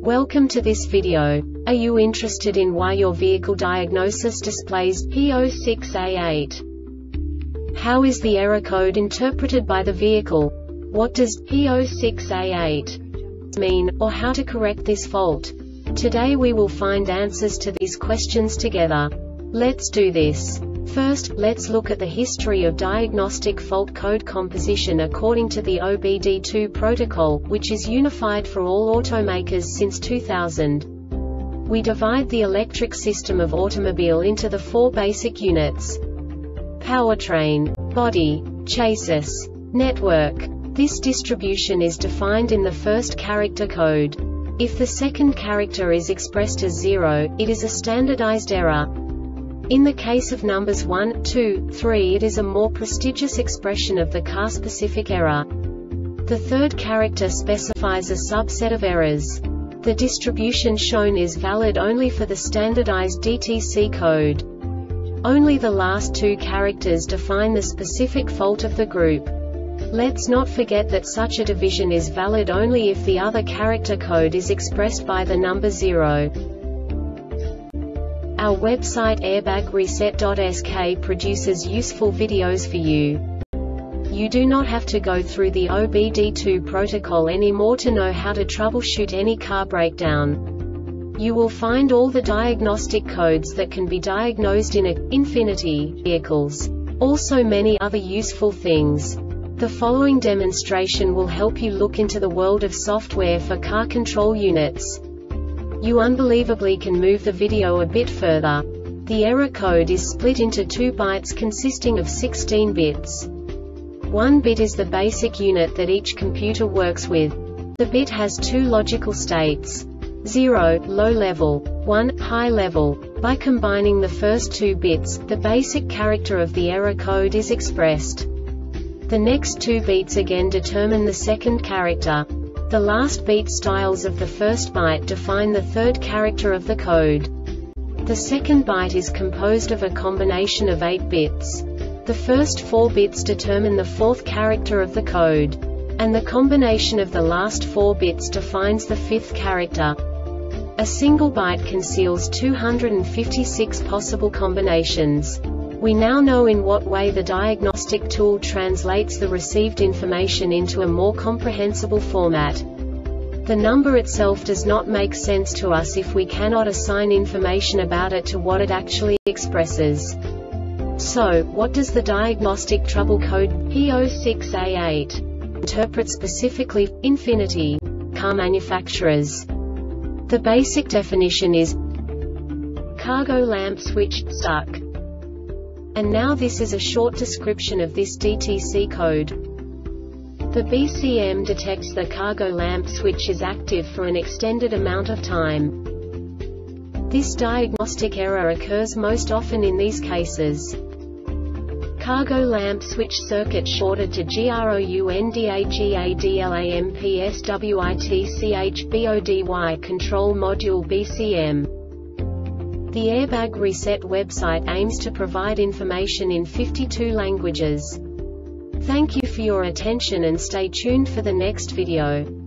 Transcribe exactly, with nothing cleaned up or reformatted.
Welcome to this video. Are you interested in why your vehicle diagnosis displays P zero six A eight? How is the error code interpreted by the vehicle? What does P zero six A eight mean, or how to correct this fault? Today we will find answers to these questions together. Let's do this. First, let's look at the history of diagnostic fault code composition according to the O B D two protocol, which is unified for all automakers since two thousand. We divide the electric system of automobile into the four basic units: powertrain, body, chassis, network. This distribution is defined in the first character code. If the second character is expressed as zero, it is a standardized error. In the case of numbers one, two, three, it is a more prestigious expression of the car-specific error. The third character specifies a subset of errors. The distribution shown is valid only for the standardized D T C code. Only the last two characters define the specific fault of the group. Let's not forget that such a division is valid only if the other character code is expressed by the number zero. Our website airbag reset dot S K produces useful videos for you. You do not have to go through the O B D two protocol anymore to know how to troubleshoot any car breakdown. You will find all the diagnostic codes that can be diagnosed in a Infiniti vehicles. Also many other useful things. The following demonstration will help you look into the world of software for car control units. You unbelievably can move the video a bit further. The error code is split into two bytes consisting of sixteen bits. One bit is the basic unit that each computer works with. The bit has two logical states: zero, low level, one, high level. By combining the first two bits, the basic character of the error code is expressed. The next two bits again determine the second character. The last beat styles of the first byte define the third character of the code. The second byte is composed of a combination of eight bits. The first four bits determine the fourth character of the code. And the combination of the last four bits defines the fifth character. A single byte conceals two hundred fifty-six possible combinations. We now know in what way the diagnostic tool translates the received information into a more comprehensible format. The number itself does not make sense to us if we cannot assign information about it to what it actually expresses. So, what does the diagnostic trouble code P zero six A eight interpret specifically for Infiniti car manufacturers? The basic definition is cargo lamp switch stuck. And now this is a short description of this D T C code. The B C M detects the cargo lamp switch is active for an extended amount of time. This diagnostic error occurs most often in these cases: cargo lamp switch circuit shorted to groundadlampswitchbody control module B C M. The Airbag Reset website aims to provide information in fifty-two languages. Thank you for your attention and stay tuned for the next video.